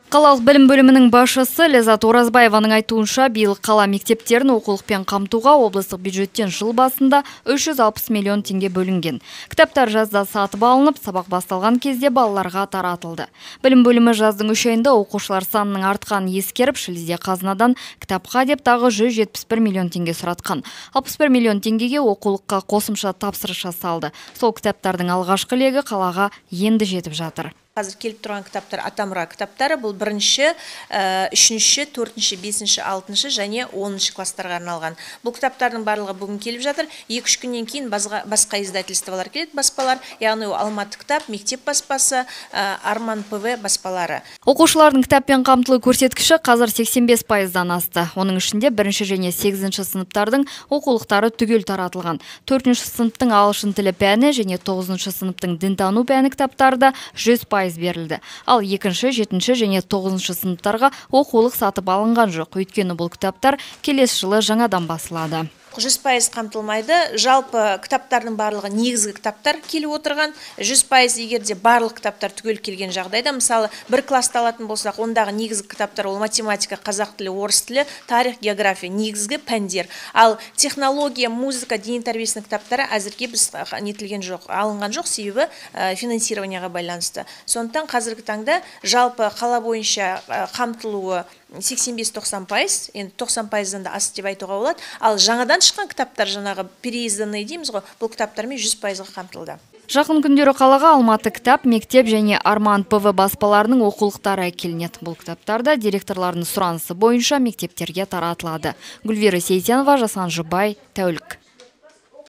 Қалалық білім бөлімінің басшысы Ләззат Оразбаеваның айтуынша, биыл қала мектептерін оқулықпен қамтуға облыстық бюджеттен жыл басында 360 миллион теңге бөлінген. Кітаптар жазда сатып алынып, сабақ басталған кезде балаларға таратылды. Білім бөлімі жаздың 3 айында оқушылар санының артқанын ескеріп, шілде қазынадан кітапқа деп тағы 171 миллион теңге сұратқан. 61 миллион теңгеге оқулыққа қосымша тапсырыс жасалды. Сол кітаптардың алғашқы легі қалаға енді жетіп жатыр. Қазір келіп тұрған кітаптар Атамұра кітаптары, бұл 1-ші, 3-ші, 4-ші, 5-ші, 6-ші және 10-ші класстарға арналған. Бұл кітаптардың барлығы бүгін келіп жатыр. 2-3 күннен кейін басқа издательстволар келеді, баспалар, яғни Алматы кітап, мектеп баспасы, Арман ПВ баспалары. Оқушылардың кітаппен қамтылу көрсеткіші қазір 85%-дан асты. Оның ішінде 1-ші және 8-ші сыныптардың оқулықтары түгел таратылған. 4-ші сыныптың ағылшын тілі пәні және 9-ші сыныптың дінтану пәні кітаптары 100% берілді. Ал 2-ші, 7-ші және 9-ші сыныптарға оқулық сатып алынған жоқ. Өйткені бұл кітаптар келесі жылы жаңадан басылады. 100% қамтылмайды. Жалпы кітаптардың барлығы негізгі кітаптар келіп отырған. 100% егерде барлық кітаптар түгел келген жағдайда, мысалы, бір класты алатын болсақ, ондағы негізгі кітаптар ол математика, қазақ тілі, орыс тілі, тарих, география, негізгі пәндер. Ал технология, музыка, дене тәрбиесінің кітаптары әзірге біз нетілген жоқ, алынған жоқ, себебі финансированияға байланысты. Сондықтан қазіргі таңда жалпы қала бойынша қамтылуы 85-90%, енді 90%-дан да асты деп айтуға болады. Ал жаңадан шыққан кітаптар, жаңағы переизданный дейміз ғой, бұл кітаптармен 100%-ға қамтылды. Жақын күндері қалаға Алматы кітап, мектеп және Арман ПВ баспаларының оқулықтары әкелінеді. Бұл кітаптарда директорлардың сұранысы бойынша мектептерге таратылады. Гүлвира Сейтенова, Жасан Жұбай, тәулік.